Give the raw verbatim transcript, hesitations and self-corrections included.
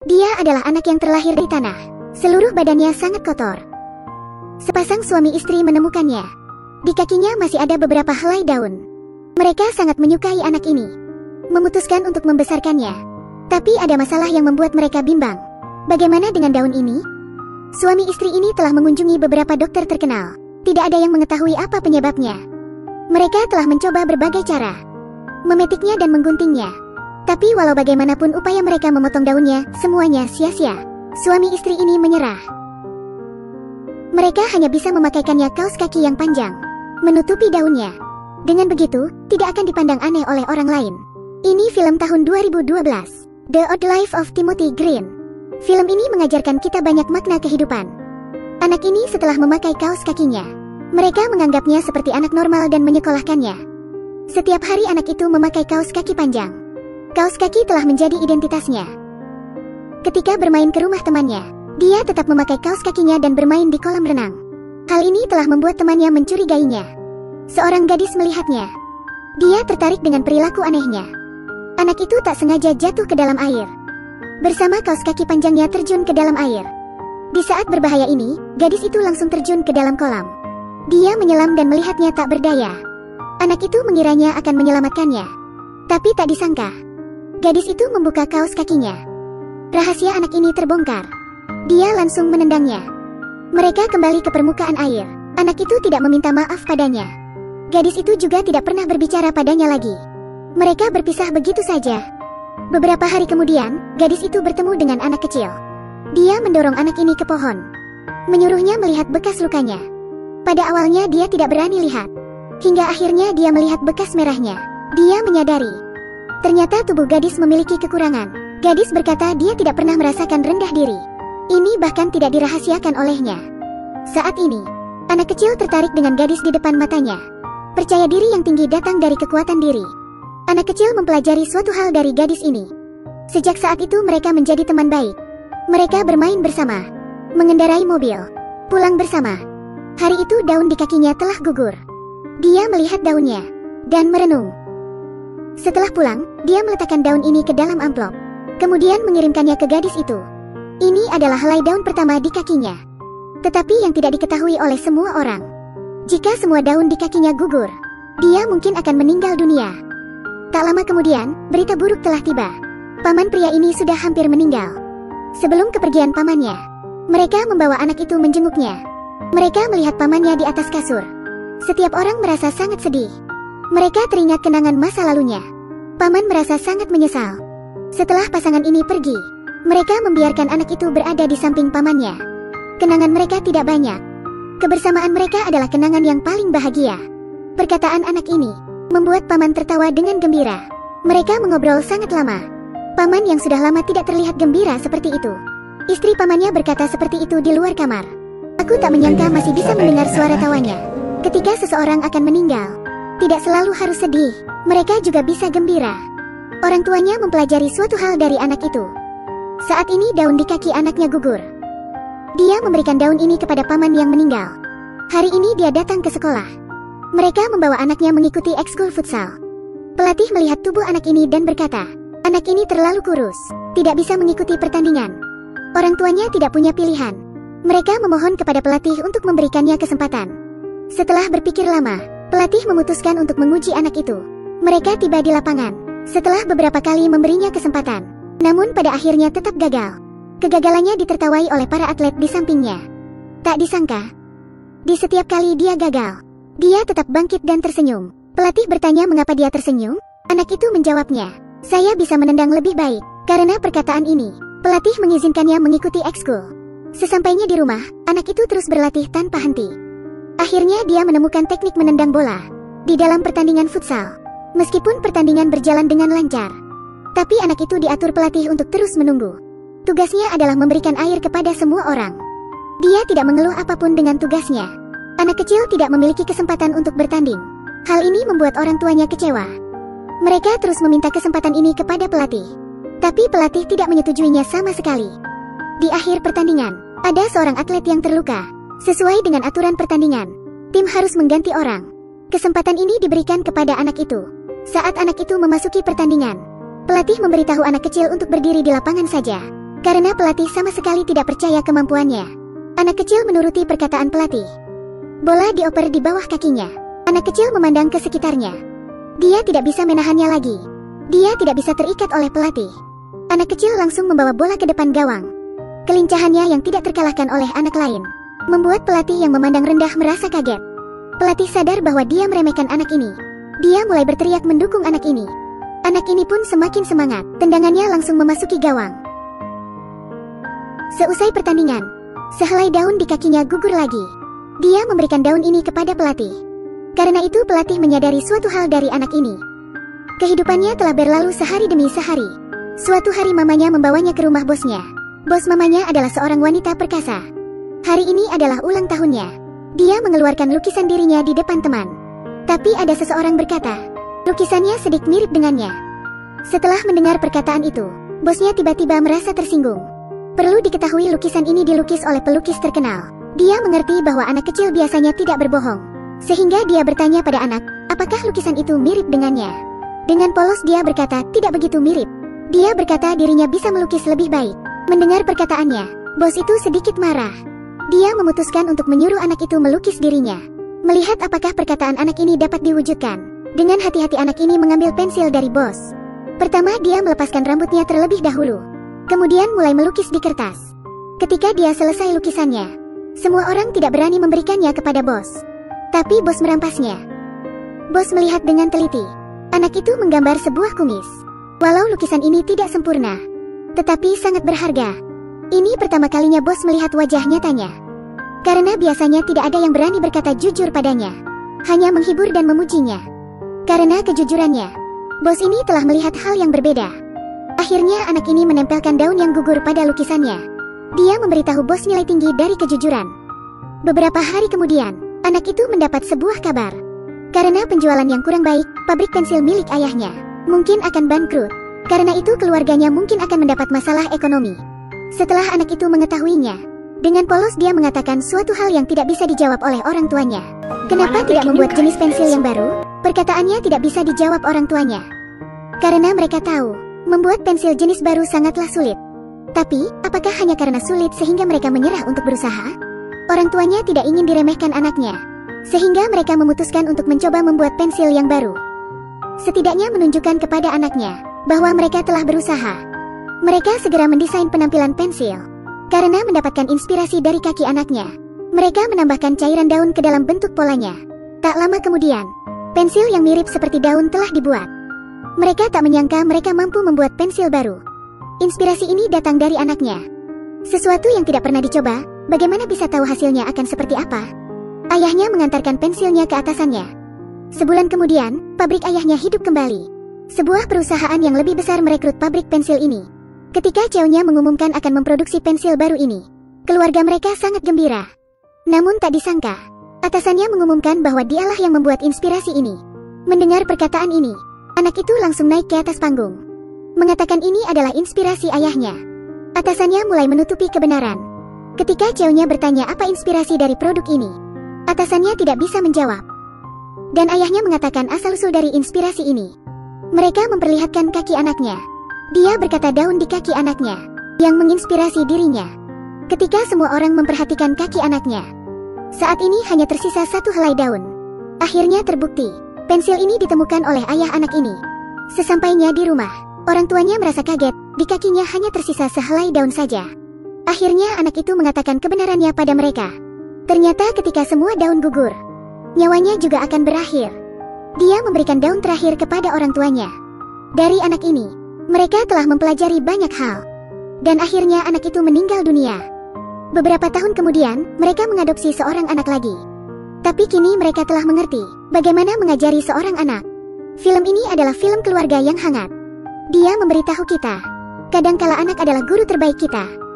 Dia adalah anak yang terlahir di tanah. Seluruh badannya sangat kotor. Sepasang suami istri menemukannya. Di kakinya masih ada beberapa helai daun. Mereka sangat menyukai anak ini, memutuskan untuk membesarkannya. Tapi ada masalah yang membuat mereka bimbang. Bagaimana dengan daun ini? Suami istri ini telah mengunjungi beberapa dokter terkenal. Tidak ada yang mengetahui apa penyebabnya. Mereka telah mencoba berbagai cara, memetiknya dan mengguntingnya. Tapi walau bagaimanapun upaya mereka memotong daunnya, semuanya sia-sia. Suami istri ini menyerah. Mereka hanya bisa memakaikannya kaos kaki yang panjang, menutupi daunnya. Dengan begitu, tidak akan dipandang aneh oleh orang lain. Ini film tahun dua ribu dua belas, The Odd Life of Timothy Green. Film ini mengajarkan kita banyak makna kehidupan. Anak ini setelah memakai kaos kakinya, mereka menganggapnya seperti anak normal dan menyekolahkannya. Setiap hari anak itu memakai kaos kaki panjang. Kaos kaki telah menjadi identitasnya. Ketika bermain ke rumah temannya, dia tetap memakai kaos kakinya dan bermain di kolam renang. Hal ini telah membuat temannya mencurigainya. Seorang gadis melihatnya. Dia tertarik dengan perilaku anehnya. Anak itu tak sengaja jatuh ke dalam air. Bersama kaos kaki panjangnya terjun ke dalam air. Di saat berbahaya ini, gadis itu langsung terjun ke dalam kolam. Dia menyelam dan melihatnya tak berdaya. Anak itu mengiranya akan menyelamatkannya. Tapi tak disangka, gadis itu membuka kaos kakinya. Rahasia anak ini terbongkar. Dia langsung menendangnya. Mereka kembali ke permukaan air. Anak itu tidak meminta maaf padanya. Gadis itu juga tidak pernah berbicara padanya lagi. Mereka berpisah begitu saja. Beberapa hari kemudian, gadis itu bertemu dengan anak kecil. Dia mendorong anak ini ke pohon, menyuruhnya melihat bekas lukanya. Pada awalnya dia tidak berani lihat, hingga akhirnya dia melihat bekas merahnya. Dia menyadari, ternyata tubuh gadis memiliki kekurangan. Gadis berkata dia tidak pernah merasakan rendah diri. Ini bahkan tidak dirahasiakan olehnya. Saat ini, anak kecil tertarik dengan gadis di depan matanya. Percaya diri yang tinggi datang dari kekuatan diri. Anak kecil mempelajari suatu hal dari gadis ini. Sejak saat itu mereka menjadi teman baik. Mereka bermain bersama, mengendarai mobil, pulang bersama. Hari itu daun di kakinya telah gugur. Dia melihat daunnya dan merenung. Setelah pulang, dia meletakkan daun ini ke dalam amplop, kemudian mengirimkannya ke gadis itu. Ini adalah helai daun pertama di kakinya. Tetapi yang tidak diketahui oleh semua orang, jika semua daun di kakinya gugur, dia mungkin akan meninggal dunia. Tak lama kemudian, berita buruk telah tiba. Paman pria ini sudah hampir meninggal. Sebelum kepergian pamannya, mereka membawa anak itu menjenguknya. Mereka melihat pamannya di atas kasur. Setiap orang merasa sangat sedih. Mereka teringat kenangan masa lalunya. Paman merasa sangat menyesal. Setelah pasangan ini pergi, mereka membiarkan anak itu berada di samping pamannya. Kenangan mereka tidak banyak. Kebersamaan mereka adalah kenangan yang paling bahagia. Perkataan anak ini membuat paman tertawa dengan gembira. Mereka mengobrol sangat lama. Paman yang sudah lama tidak terlihat gembira seperti itu. Istri pamannya berkata seperti itu di luar kamar. Aku tak menyangka masih bisa mendengar suara tawanya. Ketika seseorang akan meninggal, tidak selalu harus sedih, mereka juga bisa gembira. Orang tuanya mempelajari suatu hal dari anak itu. Saat ini daun di kaki anaknya gugur. Dia memberikan daun ini kepada paman yang meninggal. Hari ini dia datang ke sekolah. Mereka membawa anaknya mengikuti ekskul futsal. Pelatih melihat tubuh anak ini dan berkata, anak ini terlalu kurus, tidak bisa mengikuti pertandingan. Orang tuanya tidak punya pilihan. Mereka memohon kepada pelatih untuk memberikannya kesempatan. Setelah berpikir lama, pelatih memutuskan untuk menguji anak itu. Mereka tiba di lapangan. Setelah beberapa kali memberinya kesempatan, namun pada akhirnya tetap gagal. Kegagalannya ditertawai oleh para atlet di sampingnya. Tak disangka, di setiap kali dia gagal, dia tetap bangkit dan tersenyum. Pelatih bertanya mengapa dia tersenyum. Anak itu menjawabnya, saya bisa menendang lebih baik. Karena perkataan ini, pelatih mengizinkannya mengikuti ekskul. Sesampainya di rumah, anak itu terus berlatih tanpa henti. Akhirnya dia menemukan teknik menendang bola di dalam pertandingan futsal. Meskipun pertandingan berjalan dengan lancar, tapi anak itu diatur pelatih untuk terus menunggu. Tugasnya adalah memberikan air kepada semua orang. Dia tidak mengeluh apapun dengan tugasnya. Anak kecil tidak memiliki kesempatan untuk bertanding. Hal ini membuat orang tuanya kecewa. Mereka terus meminta kesempatan ini kepada pelatih, tapi pelatih tidak menyetujuinya sama sekali. Di akhir pertandingan, ada seorang atlet yang terluka. Sesuai dengan aturan pertandingan, tim harus mengganti orang. Kesempatan ini diberikan kepada anak itu. Saat anak itu memasuki pertandingan, pelatih memberitahu anak kecil untuk berdiri di lapangan saja. Karena pelatih sama sekali tidak percaya kemampuannya. Anak kecil menuruti perkataan pelatih. Bola dioper di bawah kakinya. Anak kecil memandang ke sekitarnya. Dia tidak bisa menahannya lagi. Dia tidak bisa terikat oleh pelatih. Anak kecil langsung membawa bola ke depan gawang. Kelincahannya yang tidak terkalahkan oleh anak lain membuat pelatih yang memandang rendah merasa kaget. Pelatih sadar bahwa dia meremehkan anak ini. Dia mulai berteriak mendukung anak ini. Anak ini pun semakin semangat. Tendangannya langsung memasuki gawang. Seusai pertandingan, sehelai daun di kakinya gugur lagi. Dia memberikan daun ini kepada pelatih. Karena itu pelatih menyadari suatu hal dari anak ini. Kehidupannya telah berlalu sehari demi sehari. Suatu hari mamanya membawanya ke rumah bosnya. Bos mamanya adalah seorang wanita perkasa. Hari ini adalah ulang tahunnya. Dia mengeluarkan lukisan dirinya di depan teman. Tapi ada seseorang berkata, lukisannya sedikit mirip dengannya. Setelah mendengar perkataan itu, bosnya tiba-tiba merasa tersinggung. Perlu diketahui lukisan ini dilukis oleh pelukis terkenal. Dia mengerti bahwa anak kecil biasanya tidak berbohong. Sehingga dia bertanya pada anak, apakah lukisan itu mirip dengannya? Dengan polos dia berkata, tidak begitu mirip. Dia berkata dirinya bisa melukis lebih baik. Mendengar perkataannya, bos itu sedikit marah. Dia memutuskan untuk menyuruh anak itu melukis dirinya. Melihat apakah perkataan anak ini dapat diwujudkan. Dengan hati-hati anak ini mengambil pensil dari bos. Pertama dia melepaskan rambutnya terlebih dahulu. Kemudian mulai melukis di kertas. Ketika dia selesai lukisannya, semua orang tidak berani memberikannya kepada bos. Tapi bos merampasnya. Bos melihat dengan teliti. Anak itu menggambar sebuah kumis. Walau lukisan ini tidak sempurna, tetapi sangat berharga. Ini pertama kalinya bos melihat wajah nyatanya. Karena biasanya tidak ada yang berani berkata jujur padanya. Hanya menghibur dan memujinya. Karena kejujurannya, bos ini telah melihat hal yang berbeda. Akhirnya anak ini menempelkan daun yang gugur pada lukisannya. Dia memberitahu bos nilai tinggi dari kejujuran. Beberapa hari kemudian, anak itu mendapat sebuah kabar. Karena penjualan yang kurang baik, pabrik pensil milik ayahnya mungkin akan bangkrut. Karena itu keluarganya mungkin akan mendapat masalah ekonomi. Setelah anak itu mengetahuinya, dengan polos dia mengatakan suatu hal yang tidak bisa dijawab oleh orang tuanya. Kenapa tidak membuat jenis pensil yang baru? Perkataannya tidak bisa dijawab orang tuanya. Karena mereka tahu, membuat pensil jenis baru sangatlah sulit. Tapi, apakah hanya karena sulit sehingga mereka menyerah untuk berusaha? Orang tuanya tidak ingin diremehkan anaknya. Sehingga mereka memutuskan untuk mencoba membuat pensil yang baru. Setidaknya menunjukkan kepada anaknya bahwa mereka telah berusaha. Mereka segera mendesain penampilan pensil. Karena mendapatkan inspirasi dari kaki anaknya, mereka menambahkan cairan daun ke dalam bentuk polanya. Tak lama kemudian, pensil yang mirip seperti daun telah dibuat. Mereka tak menyangka mereka mampu membuat pensil baru. Inspirasi ini datang dari anaknya. Sesuatu yang tidak pernah dicoba, bagaimana bisa tahu hasilnya akan seperti apa? Ayahnya mengantarkan pensilnya ke atasannya. Sebulan kemudian, pabrik ayahnya hidup kembali. Sebuah perusahaan yang lebih besar merekrut pabrik pensil ini. Ketika Cheo-nya mengumumkan akan memproduksi pensil baru ini, keluarga mereka sangat gembira. Namun tak disangka, atasannya mengumumkan bahwa dialah yang membuat inspirasi ini. Mendengar perkataan ini, anak itu langsung naik ke atas panggung. Mengatakan ini adalah inspirasi ayahnya. Atasannya mulai menutupi kebenaran. Ketika Cheo-nya bertanya apa inspirasi dari produk ini, atasannya tidak bisa menjawab. Dan ayahnya mengatakan asal-usul dari inspirasi ini. Mereka memperlihatkan kaki anaknya. Dia berkata daun di kaki anaknya yang menginspirasi dirinya. Ketika semua orang memperhatikan kaki anaknya, saat ini hanya tersisa satu helai daun. Akhirnya terbukti, pensil ini ditemukan oleh ayah anak ini. Sesampainya di rumah, orang tuanya merasa kaget, di kakinya hanya tersisa sehelai daun saja. Akhirnya anak itu mengatakan kebenarannya pada mereka. Ternyata ketika semua daun gugur, nyawanya juga akan berakhir. Dia memberikan daun terakhir kepada orang tuanya. Dari anak ini, mereka telah mempelajari banyak hal. Dan akhirnya anak itu meninggal dunia. Beberapa tahun kemudian, mereka mengadopsi seorang anak lagi. Tapi kini mereka telah mengerti bagaimana mengajari seorang anak. Film ini adalah film keluarga yang hangat. Dia memberitahu kita, kadangkala anak adalah guru terbaik kita.